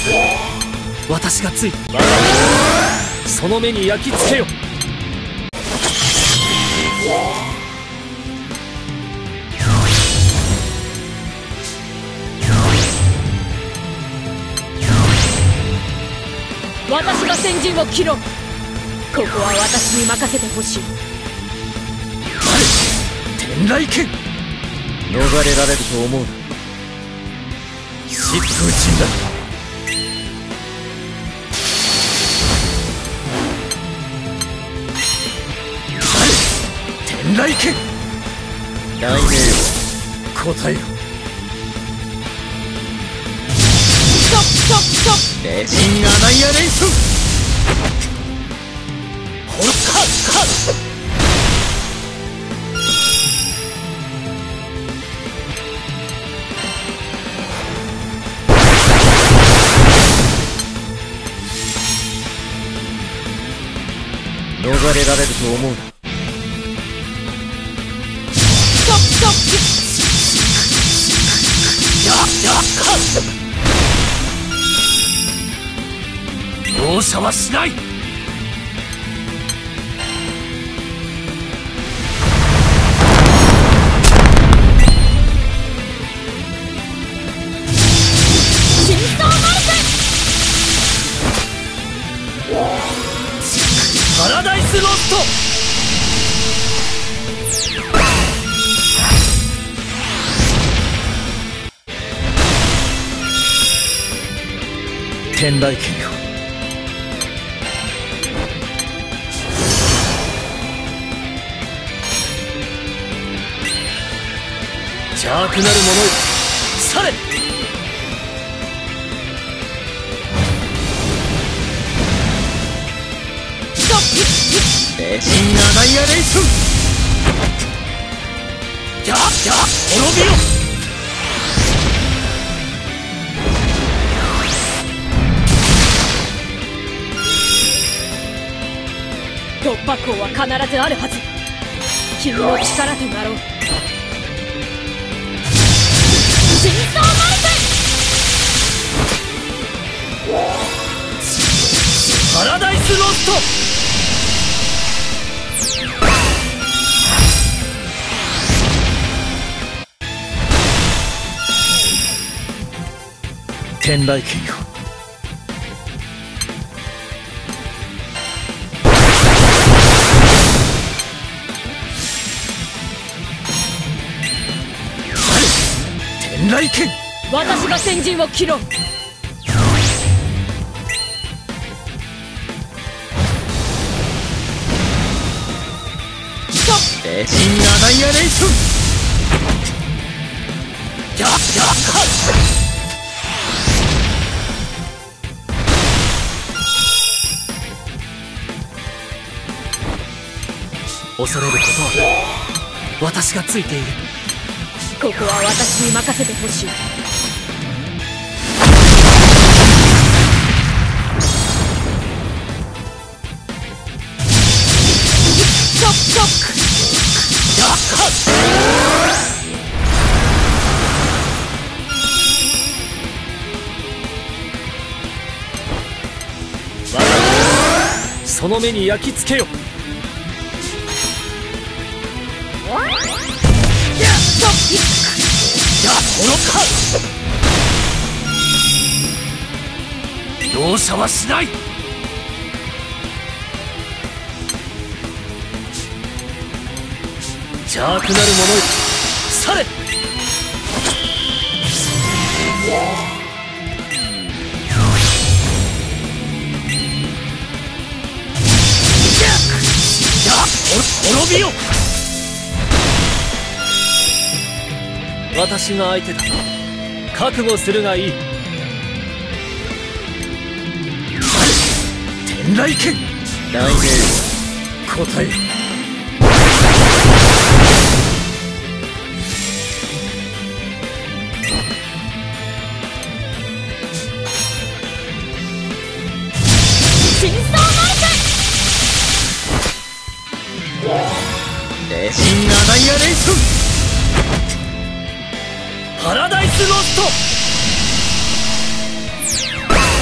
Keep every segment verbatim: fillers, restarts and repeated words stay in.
私がついその目に焼き付けよ。 私が先陣を切ろう。ここは私に任せてほしい。 天雷剣逃れられると思うな。疾風陣だ。天雷剣雷鳴よ答えよ。 ストップストップストップ。 レジンアナイアレーションホルカッカッ。逃れられると思うな。 ストップストップ。 ややかっ容赦はしない。 真相ナイパラダイスロスト。天雷剣よ邪悪なる者よ去れ。レジンアナイアレーションやや滅びよ。 突破口は必ずあるはず。君の力となろう。真相ナイフパラダイスロスト。天雷剣よ天雷剣。 私が先陣を切ろう。 レジンアナイアレーションややかっ。恐れることは私がついている。 ここは私に任せてほしい。ショックショック。 やっかっ。その目に焼き付けよ。や滅か容赦はしない。邪悪なる者よ去れ。や滅びよ。私が相手だ。覚悟するがいい。天雷剣雷鳴答えよ。 真相ナイレジンアナイアレーションパラダイスロスト。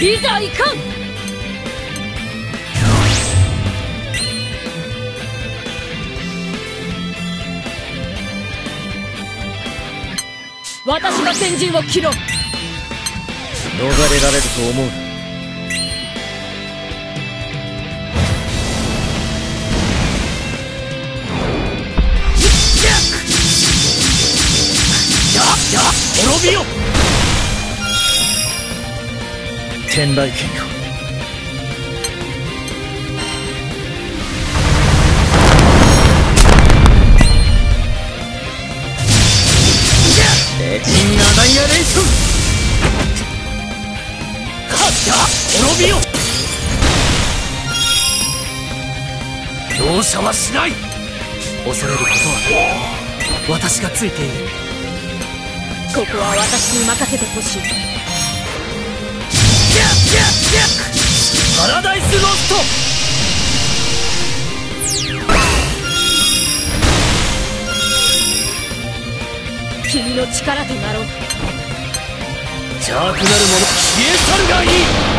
いざいかん。私が先陣を切ろう。 逃れられると思うな。滅びよ天雷剣よ。レジンアナイアレーション。勝った滅びよ。容赦はしない。恐れることは私がついている。 ここは私に任せてほしい。 パラダイスロスト。 君の力となろう。 邪悪なる者消え去るがいい。